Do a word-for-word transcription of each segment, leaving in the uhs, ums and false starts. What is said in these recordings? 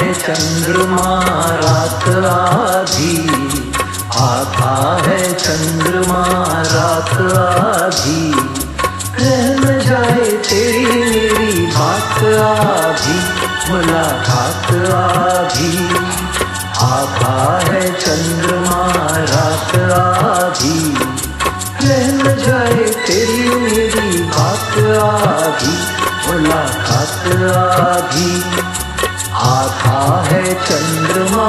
है चंद्रमा रात आधी, आता है चंद्रमा रात आधी। रह न जाए तेरी मेरी बात आधी, मुलाकात आधी। आता है चंद्रमा रात आधी, रह न जाए तेरी मेरी बात आधी, मुलाकात आधी। आता है चंद्रमा।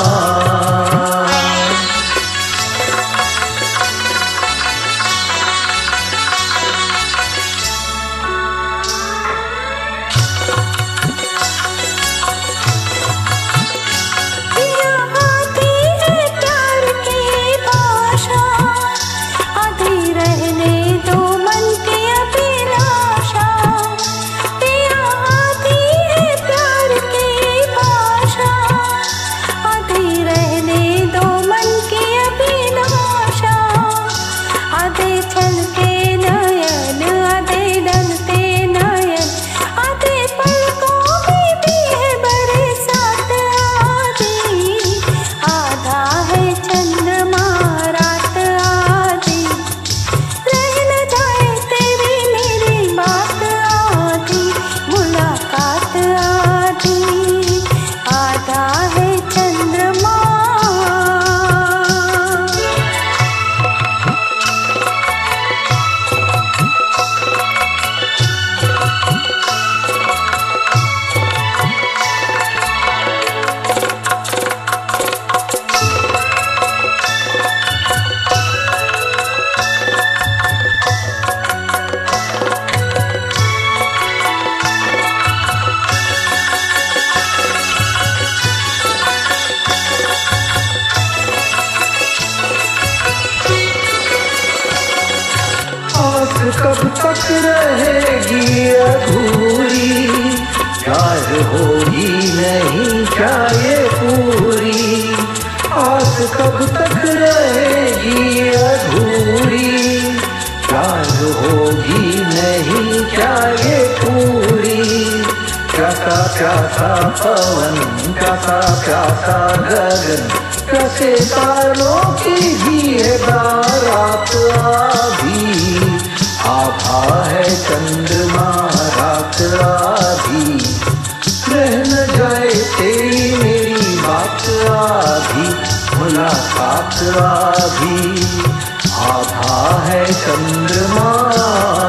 कब तक रहेगी अधूरी, प्यार होगी नहीं क्या ये पूरी। आस कब तक रहेगी अधूरी, प्यार होगी नहीं क्या ये पूरी। प्यासा प्यासा पवन, प्यासा प्यासा गगन, प्यासे तारों की भी है बारात आधी। आभा है चंद्रमा रात आधी, रह न जाए तेरी मेरी बात आधी, मुलाकात आधी। आभा है चंद्रमा।